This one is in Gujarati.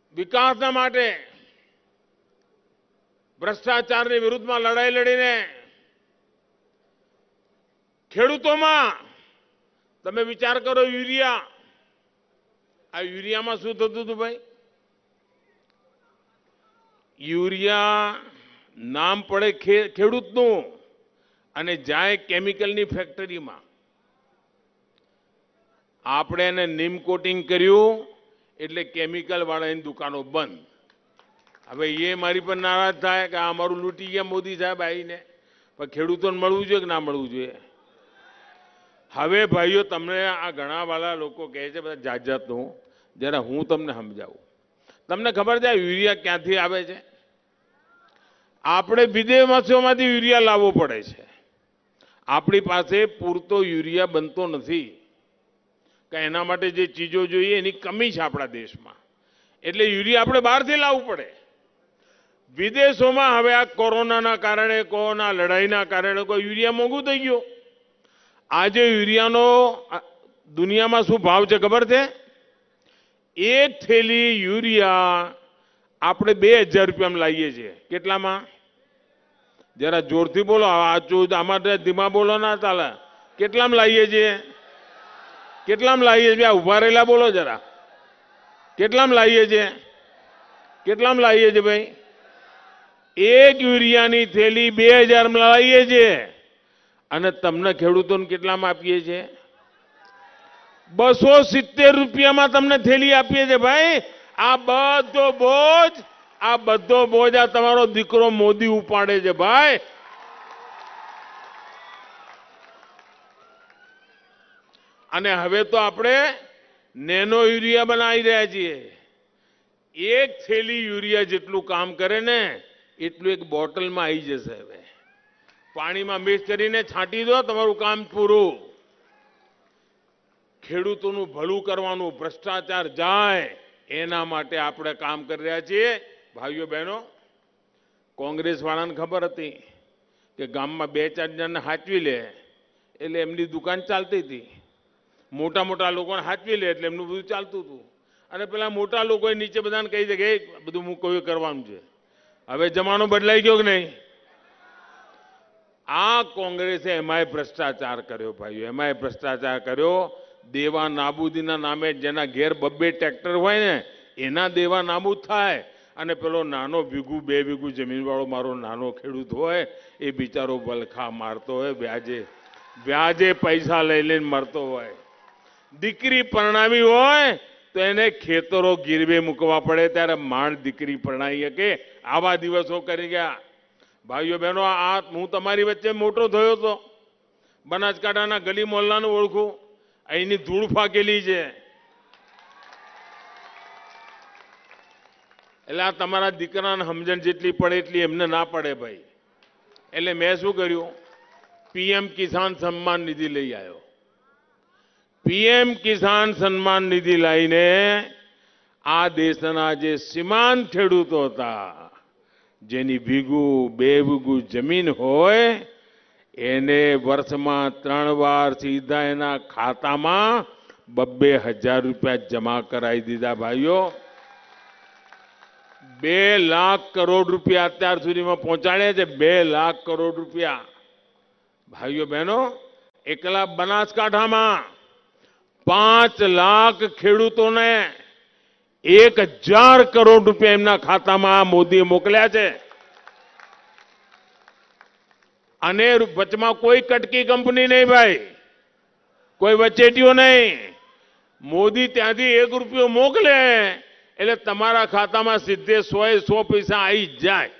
વિકાસના માટે ભ્રષ્ટાચારની વિરુદ્ધમાં લડાઈ લડીને ખેડૂતોમાં તમે વિચાર કરો યુરિયા, આ યુરિયામાં શું થતું હતું ભાઈ? યુરિયા નામ પડે ખેડૂતનું અને જાય કેમિકલની ફેક્ટરીમાં. આપણે એને નીમ કોટિંગ કર્યું એટલે કેમિકલ વાળાની દુકાનો બંધ. હવે એ મારી પર નારાજ થાય કે આ અમારું લૂંટી ગયા મોદી સાહેબ આવીને, પણ ખેડૂતોને મળવું જોઈએ કે ના મળવું જોઈએ? હવે ભાઈઓ તમને આ ઘણા વાળા લોકો કહે છે બધા જાત જાતનું, જરા હું તમને સમજાવું. તમને ખબર છે યુરિયા ક્યાંથી આવે છે? આપણે વિદેશોમાંથી યુરિયા લાવવો પડે છે. આપણી પાસે પૂરતો યુરિયા બનતો નથી કે એના માટે જે ચીજો જોઈએ એની કમી છે આપણા દેશમાં, એટલે યુરિયા આપણે બહારથી લાવવું પડે. વિદેશોમાં હવે આ કોરોનાના કારણે, કોરોના લડાઈના કારણે કોઈ યુરિયા મોંઘું થઈ ગયું. આજે યુરિયાનો દુનિયામાં શું ભાવ છે ખબર છે? એક થેલી યુરિયા આપણે 2000 રૂપિયામાં લાવીએ છીએ. કેટલામાં? જરા જોરથી બોલો, આમાં ધીમા બોલો ના ચાલે. કેટલામાં લાવીએ છીએ? કેટલામાં લાવીએ છીએ? ઉભા રહેલા બોલો જરા. કેટલામાં લાવીએ છીએ? કેટલામાં લાવીએ છીએ ભાઈ? એક યુરિયાની થેલી 2000 લાવીએ છીએ અને તમને ખેડૂતોને કેટલામાં આપીએ છીએ? 270 રૂપિયામાં તમને થેલી આપીએ છીએ ભાઈ. આ બધો બોજ આ તમારો દીકરો મોદી ઉપાડે છે ભાઈ. અને હવે તો આપણે નેનો યુરિયા બનાવી રહ્યા છીએ. એક થેલી યુરિયા જેટલું કામ કરે ને એટલું એક બોટલમાં આવી જશે. હવે પાણીમાં મિક્સ કરીને છાંટી દો, તમારું કામ પૂરું. ખેડૂતોનું ભલું કરવાનું, ભ્રષ્ટાચાર જાય એના માટે આપણે કામ કરી રહ્યા છીએ. ભાઈઓ બહેનો, કોંગ્રેસ વાળાને ખબર હતી કે ગામમાં 2-4 જણને હાચવી લે એટલે એમની દુકાન ચાલતી હતી. મોટા મોટા લોકોને હાચવી લે એટલે એમનું બધું ચાલતું હતું. અને પેલા મોટા લોકોએ નીચે બધાને કહી દે કે બધું હું કોઈ કરવાનું છે. હવે જમાનો બદલાઈ ગયો કે નહીં? આ કોંગ્રેસે એમાંય ભ્રષ્ટાચાર કર્યો ભાઈઓ, એમાંય ભ્રષ્ટાચાર કર્યો. દેવા નાબૂદીના નામે જેના ઘેર 2-2 ટ્રેક્ટર હોય ને એના દેવા નાબૂદ થાય, અને પેલો નાનો 1-2 વીઘું જમીનવાળો મારો નાનો ખેડૂત હોય એ બિચારો વલખા મારતો હોય, વ્યાજે પૈસા લઈ લઈને મરતો હોય. દીકરી પરણાવી હોય તો એને ખેતરો ગીરવે મૂકવા પડે ત્યારે માંડ દીકરી પરણાવી શકે. આવા દિવસો કરી ગયા. ભાઈઓ બહેનો, આ હું તમારી વચ્ચે મોટો થયો હતો. બનાસકાંઠાના ગલી મોહલ્લાનું ઓળખું. અહીંની ધૂળ ફાકેલી છે. એટલે આ તમારા દીકરાને સમજણ જેટલી પડે એટલી એમને ના પડે ભાઈ. એટલે મેં શું કર્યું? પીએમ કિસાન સન્માન નિધિ લઈ આવ્યો. પીએમ કિસાન સન્માન નિધિ લઈને આ દેશના જે સીમાંત ખેડૂતો હતા, જેની 1-2 વીઘું જમીન હોય, એને વર્ષમાં 3 વાર સીધા એના ખાતામાં 2,000 રૂપિયા જમા કરાવી દીધા. ભાઈઓ, 2 લાખ કરોડ રૂપિયા અત્યાર સુધીમાં પહોંચાડ્યા છે. 2 લાખ કરોડ રૂપિયા. ભાઈઓ બહેનો, એકલા બનાસકાંઠામાં 5 લાખ ખેડૂતોને 1,000 કરોડ રૂપિયા એમના ખાતામાં મોદીએ મોકલ્યા છે. અને વચમાં કોઈ કટકી કંપની નહીં ભાઈ, કોઈ વચેટીઓ નહીં. મોદી ત્યાંથી 1 રૂપિયો મોકલે એટલે તમારા ખાતામાં સીધે 100 પૈસા આવી જાય.